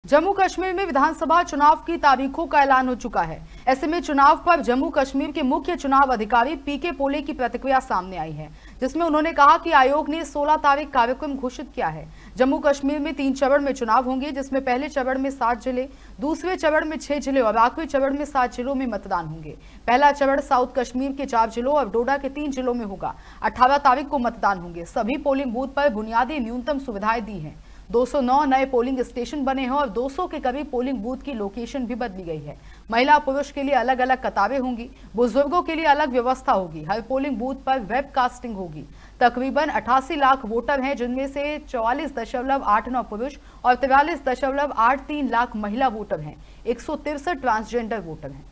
जम्मू कश्मीर में विधानसभा चुनाव की तारीखों का ऐलान हो चुका है। ऐसे में चुनाव पर जम्मू कश्मीर के मुख्य चुनाव अधिकारी पीके पोले की प्रतिक्रिया सामने आई है, जिसमें उन्होंने कहा कि आयोग ने 16 तारीख कार्यक्रम घोषित किया है। जम्मू कश्मीर में 3 चरण में चुनाव होंगे, जिसमें पहले चरण में 7 जिले, दूसरे चरण में 6 जिले और आखिरी चरण में 7 जिलों में मतदान होंगे। पहला चरण साउथ कश्मीर के 4 जिलों और डोडा के 3 जिलों में होगा। 18 तारीख को मतदान होंगे। सभी पोलिंग बूथ पर बुनियादी न्यूनतम सुविधाएं दी हैं। 209 नए पोलिंग स्टेशन बने हैं और 200 के करीब पोलिंग बूथ की लोकेशन भी बदली गई है। महिला पुरुष के लिए अलग अलग कतारें होंगी, बुजुर्गों के लिए अलग व्यवस्था होगी। हर पोलिंग बूथ पर वेबकास्टिंग होगी। तकरीबन 88 लाख वोटर हैं, जिनमें से 44.89 पुरुष और 43.83 लाख महिला वोटर हैं। 163 ट्रांसजेंडर वोटर हैं।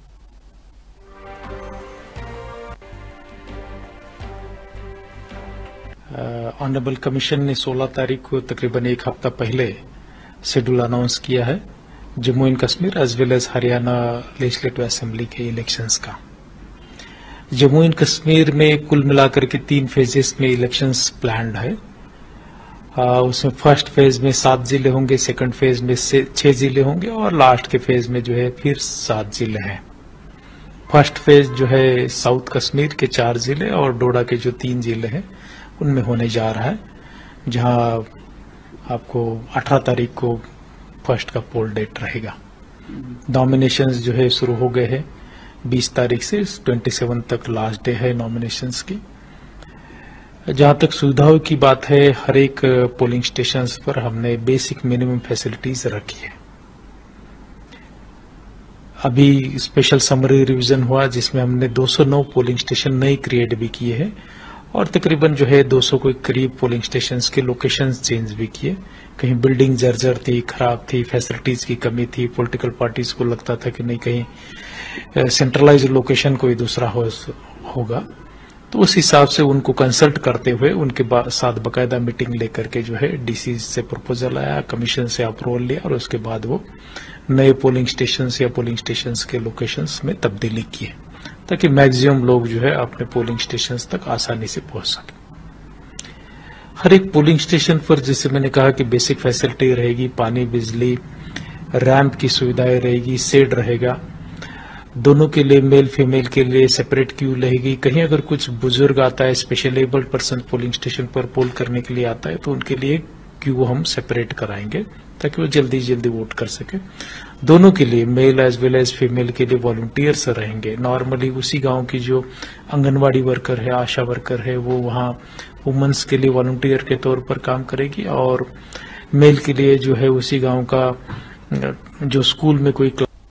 ऑनरेबल कमीशन ने 16 तारीख को तकरीबन एक हफ्ता पहले शेड्यूल अनाउंस किया है Jammu and Kashmir as well as Haryana legislative assembly के इलेक्शंस का। जम्मू एंड कश्मीर में कुल मिलाकर के 3 फेजेस में इलेक्शंस प्लान्ड है। उसमें फर्स्ट फेज में 7 जिले होंगे, सेकंड फेज में 6 जिले होंगे और लास्ट के फेज में जो है फिर 7 जिले हैं। फर्स्ट फेज जो है साउथ कश्मीर के 4 जिले और डोडा के जो 3 जिले हैं उनमें होने जा रहा है, जहां आपको 18 तारीख को फर्स्ट का पोल डेट रहेगा। नॉमिनेशंस जो है शुरू हो गए हैं। 20 तारीख से 27 तक लास्ट डे है नॉमिनेशंस की। जहां तक सुविधाओं की बात है, हर एक पोलिंग स्टेशंस पर हमने बेसिक मिनिमम फैसिलिटीज रखी है। अभी स्पेशल समरी रिवीजन हुआ, जिसमें हमने 209 पोलिंग स्टेशन नए क्रिएट भी किए हैं और तकरीबन जो है 200 के करीब पोलिंग स्टेशंस के लोकेशंस चेंज भी किए। कहीं बिल्डिंग जर्जर थी, खराब थी, फैसिलिटीज की कमी थी, पॉलिटिकल पार्टीज को लगता था कि नहीं कहीं सेंट्रलाइज लोकेशन कोई दूसरा होगा, तो उस हिसाब से उनको कंसल्ट करते हुए उनके साथ बाकायदा मीटिंग लेकर के जो है डीसी से प्रपोजल आया, कमीशन से अप्रूवल लिया और उसके बाद वो नए पोलिंग स्टेशंस या पोलिंग स्टेशंस के लोकेशंस में तब्दीली किए, ताकि मैक्सिमम लोग जो है अपने पोलिंग स्टेशंस तक आसानी से पहुंच सके। हर एक पोलिंग स्टेशन पर, जैसे मैंने कहा, कि बेसिक फैसिलिटी रहेगी, पानी, बिजली, रैंप की सुविधाएं रहेगी, शेड रहेगा। दोनों के लिए, मेल फीमेल के लिए सेपरेट क्यू रहेगी। कहीं अगर कुछ बुजुर्ग आता है, special abled person polling station पर पोल करने के लिए आता है, तो उनके लिए क्यू हम सेपरेट कराएंगे ताकि वो जल्दी जल्दी वोट कर सके। दोनों के लिए, male as well as female के लिए वॉलंटियर्स रहेंगे। नॉर्मली उसी गांव की जो आंगनवाड़ी वर्कर है, आशा वर्कर है, वो वहां वुमेन्स के लिए वॉलंटियर के तौर पर काम करेगी और मेल के लिए जो है उसी गांव का जो स्कूल में कोई